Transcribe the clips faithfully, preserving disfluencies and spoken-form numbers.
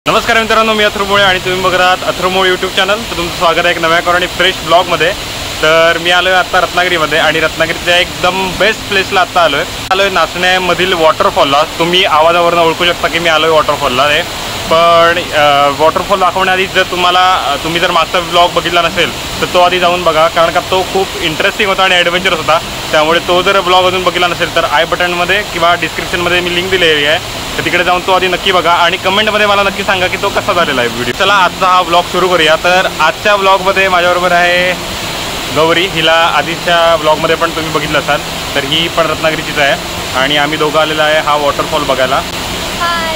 नमस्कार मित्रांनो, मी अथर्व मोळे आणि तुम्ही बघत आहात अथर्व मोळे यूट्यूब चॅनल. तर तुमचं स्वागत आहे एक नव्या आणि फ्रेश ब्लॉगमध्ये. तर मी आलो आहे आत्ता रत्नागिरीमध्ये आणि रत्नागिरीच्या एकदम बेस्ट प्लेसला आत्ता आलो आहे आलो आहे नाचण्यामधील वॉटरफॉलला. तुम्ही आवाजावरून ओळखू शकता की मी आलो आहे वॉटरफॉलला आहे. पण वॉटरफॉल दाखवण्याआधी जर तुम्हाला तुम्ही जर मागचा ब्लॉग बघितला नसेल तर तो आधी जाऊन बघा, कारण का तो खूप इंटरेस्टिंग होता आणि ॲडव्हेंचरस होता. त्यामुळे तो जर ब्लॉग अजून बघितला नसेल तर आय बटनमध्ये किंवा डिस्क्रिप्शनमध्ये मी लिंक दिलेली आहे, तर तिकडे जाऊन तो आधी नक्की बघा आणि कमेंटमध्ये मला नक्की सांगा की तो कसा झालेला आहे व्हिडिओ. चला आजचा हा ब्लॉग सुरू करूया. तर आजच्या ब्लॉगमध्ये माझ्याबरोबर आहे गौरी. हिला आधीच्या ब्लॉगमध्ये पण तुम्ही बघितलं असाल, तर ही पण रत्नागिरीचीच आहे आणि आम्ही दोघं आलेला आहे हा वॉटरफॉल बघायला. हाय.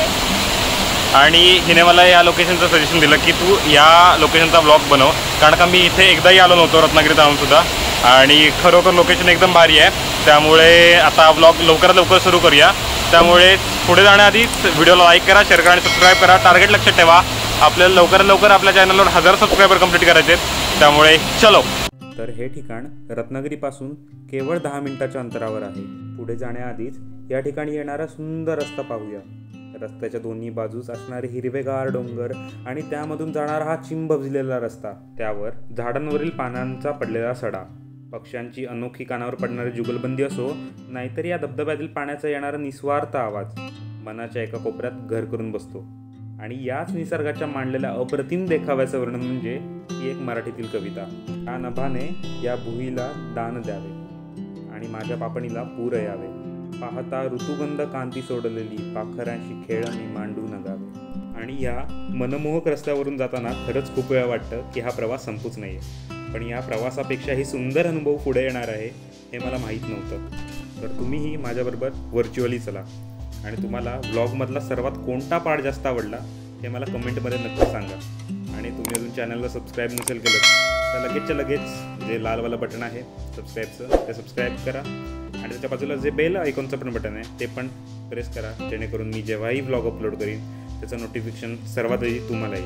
आणि हिने मला या लोकेशनचं सजेशन दिलं की तू या लोकेशनचा ब्लॉग बनव, कारण का मी इथे एकदाही आलो नव्हतो रत्नागिरीत आणूनसुद्धा आणि खरोखर लोकेशन एकदम भारी आहे. त्यामुळे आता ब्लॉग लवकरात लवकर सुरू करूया. त्यामुळे पुढे जाण्याआधीच व्हिडिओला लाईक करा, शेअर करा आणि सबस्क्राईब करा. टार्गेट लक्षात ठेवा, आपल्याला लवकरात लवकर आपल्या चॅनलवर हजार सबस्क्रायबर कंप्लीट करायचे आहेत. त्यामुळे चलो. तर हे ठिकाण रत्नागिरीपासून केवळ दहा मिनिटाच्या अंतरावर आहे. पुढे जाण्याआधीच या ठिकाणी येणारा सुंदर रस्ता पाहूया. रस्त्याच्या दोन्ही बाजूस असणारे हिरवेगार डोंगर आणि त्यामधून जाणारा हा चिंब भिजलेला रस्ता, त्यावर झाडांवरील पानांचा पडलेला सडा, पक्ष्यांची अनोखी कानावर पडणारी जुगलबंदी असो, नाहीतर या धबधब्यातील पाण्याचा येणारा निस्वार्थ आवाज मनाच्या एका कोपऱ्यात घर करून बसतो. आणि याच निसर्गाच्या मांडलेल्या अप्रतिम देखाव्याचं वर्णन म्हणजे ही एक मराठीतील कविता. या नभाने या भुईला दान द्यावे आणि माझ्या पापणीला पूर यावे, पाहता ऋतुगंध कांती सोडलेली पाखरांशी खेळ मी मांडू नगावे. आणि या मनमोहक रस्त्यावरून जाताना खरंच खूप वेळा वाटतं की हा प्रवास संपूच नाही आहे, पण या प्रवासापेक्षाही सुंदर अनुभव पुढे येणार आहे हे मला माहीत नव्हतं. तर तुम्हीही माझ्याबरोबर व्हर्च्युअली चला आणि तुम्हाला ब्लॉगमधला सर्वात कोणता पार्ट जास्त आवडला हे मला कमेंटमध्ये नक्की सांगा. आणि तुम्ही अजून चॅनलला सबस्क्राईब नसेल केलं तर लगेचच्या लगेच जे लालवालं बटन आहे सबस्क्राईबचं ते सबस्क्राईब करा आणि त्याच्या बाजूला जे बेल आयकॉनचं पण बटन आहे ते पण प्रेस करा, जेणेकरून मी जेव्हाही ब्लॉग अपलोड करीन त्याचं नोटिफिकेशन सर्वात आधी तुम्हाला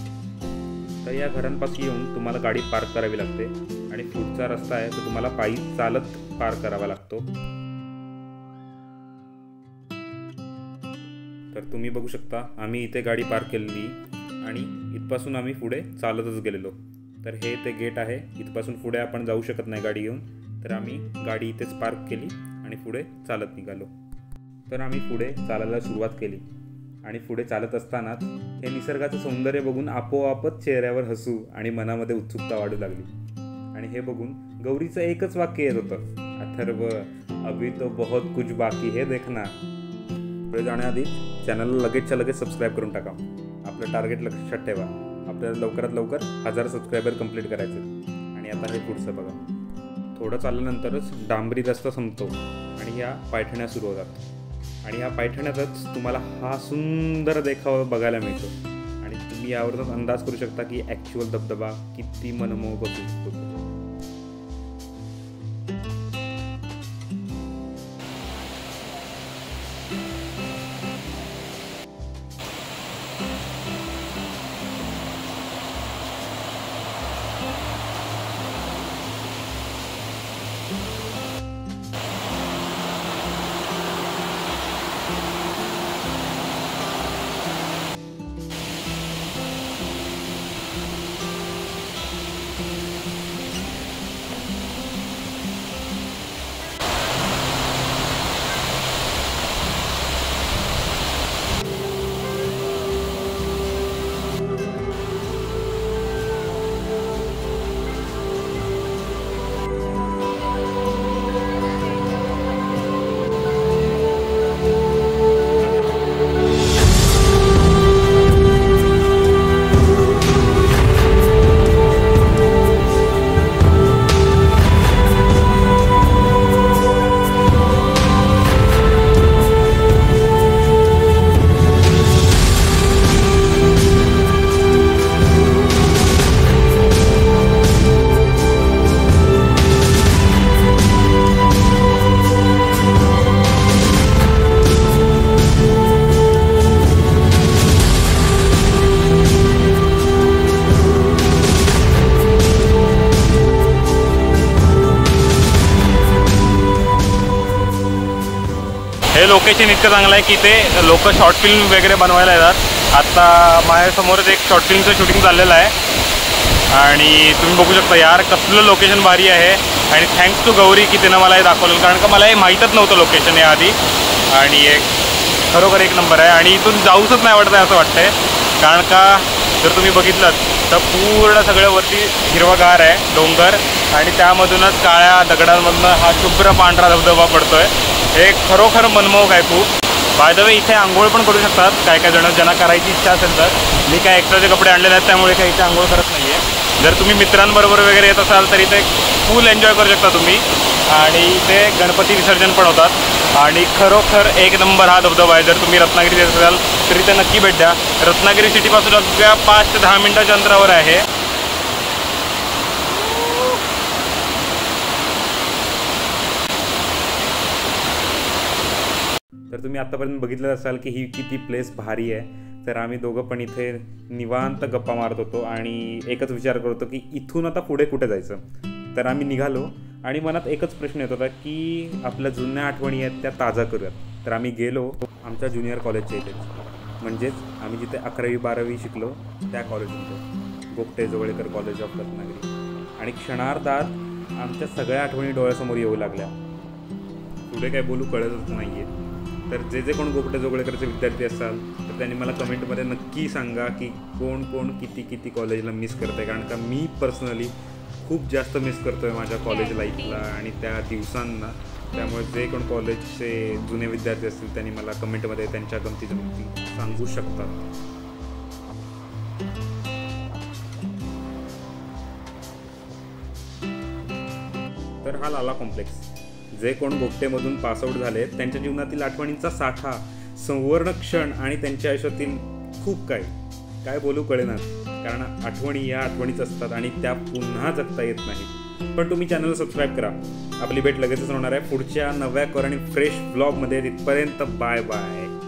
येईल. तर या घरांपासून येऊन तुम्हाला गाडी पार्क करावी लागते आणि पुढचा रस्ता आहे तो तुम्हाला पायी चालत पार करावा लागतो. तर तुम्ही बघू शकता आम्ही इथे गाडी पार्क केलेली आणि इथपासून आम्ही पुढे चालतच गेलेलो. तर हे ते गेट आहे, इथपासून पुढे आपण जाऊ शकत नाही गाडी घेऊन, तर आम्ही गाडी इथेच पार्क केली आणि पुढे चालत निघालो. तर आम्ही पुढे चालायला सुरुवात केली आणि पुढे चालत असतानाच हे निसर्गाचं सौंदर्य बघून आपोआपच चेहऱ्यावर हसू आणि मनामध्ये उत्सुकता वाढू लागली. आणि हे बघून गौरीचं एकच वाक्य येत होतं, अथर्व अभी तो बहुत कुछ बाकी है देखना. पुढे जाण्याआधी चॅनलला लगेचच्या लगेच सबस्क्राईब करून टाका. आपलं टार्गेट लक्षात ठेवा, आपल्याला लवकरात लवकर हजार सबस्क्रायबर कंप्लीट करायचे. आणि आता हे पुढचं बघा. थोडं चालल्यानंतरच डांबरी रस्ता संपतो आणि ह्या पायठण्या सुरू होतात आणि ह्या पायठण्यातच तुम्हाला हा सुंदर देखावा बघायला मिळतो आणि तुम्ही यावरूनच अंदाज करू शकता की ॲक्च्युअल धबधबा किती मनमोहक असू शकतो. हे लोकेशन इतकं चांगलं आहे की ते लोक शॉर्ट फिल्म वगैरे बनवायला येतात आता माझ्यासमोरच एक शॉर्ट फिल्मचं शूटिंग चाललेलं आहे आणि तुम्ही बघू शकता यार कसलं लोकेशन भारी आहे. आणि थँक्स टू गौरी की तिनं मला हे दाखवलं, कारण का मला हे माहीतच नव्हतं लोकेशन याआधी. आणि एक खरोखर एक नंबर आहे आणि इथून जाऊच नाही वाटत आहे असं वाटतंय, कारण का जर तुम्ही बघितलं तर पूर्ण सगळं वरती हिरवागार आहे डोंगर आणि त्यामधूनच काळ्या दगडांमधनं हा शुभ्र पांढरा धबधबा पडतोय. हे खरोखर मनमोहक आहे खूप. बाय द वे इथे आंघोळ पण करू शकतात काय काय जण, ज्यांना करायची इच्छा असेल तर. मी काय एक्स्ट्राचे कपडे आणलेले आहेत त्यामुळे काही इथे आंघोळ करत नाही आहे. जर तुम्ही मित्रांबरोबर वगैरे येत असाल तर इथे फुल एन्जॉय करू शकता तुम्ही. आणि इथे गणपती विसर्जन पण होतात आणि खरोखर एक नंबर हा धबधबा आहे. जर तुम्ही रत्नागिरीत येत असाल तर इथे नक्की भेट द्या. रत्नागिरी सिटीपासून अगदी पाच ते दहा मिनिटाच्या अंतरावर आहे. तर तुम्ही आत्तापर्यंत बघितलं असाल की ही किती प्लेस भारी आहे. तर आम्ही दोघं पण इथे निवांत गप्पा मारत होतो आणि एकच विचार करत होतो की इथून आता पुढे कुठे जायचं. तर आम्ही निघालो आणि मनात एकच प्रश्न येत होता की आपल्या जुन्या आठवणी आहेत त्या ताजा करूयात. तर आम्ही गेलो आमच्या ज्युनियर कॉलेजच्या इथे, म्हणजेच आम्ही जिथे अकरावी बारावी शिकलो त्या कॉलेजमध्ये, गोपटे जोगळेकर कॉलेज ऑफ रत्नागिरी. आणि क्षणार्धात आमच्या सगळ्या आठवणी डोळ्यासमोर येऊ लागल्या. पुढे काय बोलू कळतच नाही आहे. तर जे जे कोण गोपटे जोगळेकरचे विद्यार्थी असाल तर त्यांनी मला कमेंटमध्ये नक्की सांगा की कोण कोण किती किती कॉलेजला मिस करत आहे, कारण का मी पर्सनली खूप जास्त मिस करतो आहे माझ्या कॉलेज लाईफला आणि त्या दिवसांना. त्यामुळे जे कोण कॉलेजचे जुने विद्यार्थी असतील त्यांनी मला कमेंटमध्ये त्यांच्या गमती जमती सांगू शकतात. तर हा लाला कॉम्प्लेक्स, जे कोण गोपटेमधून पासआउट झाले त्यांच्या जीवनातील आठवणींचा साठा, सुवर्ण क्षण आणि त्यांच्या आयुष्यातील खूप काही काय बोलू कळेनाच, कारण आठवणी या आठवणीच असतात आणि त्या पुन्हा जगता येत नाहीत. पण तुम्ही चॅनलला सबस्क्राईब करा. आपली भेट लगेचच होणार आहे पुढच्या नव्या कोर आणि फ्रेश ब्लॉगमध्ये. तिथपर्यंत बाय बाय.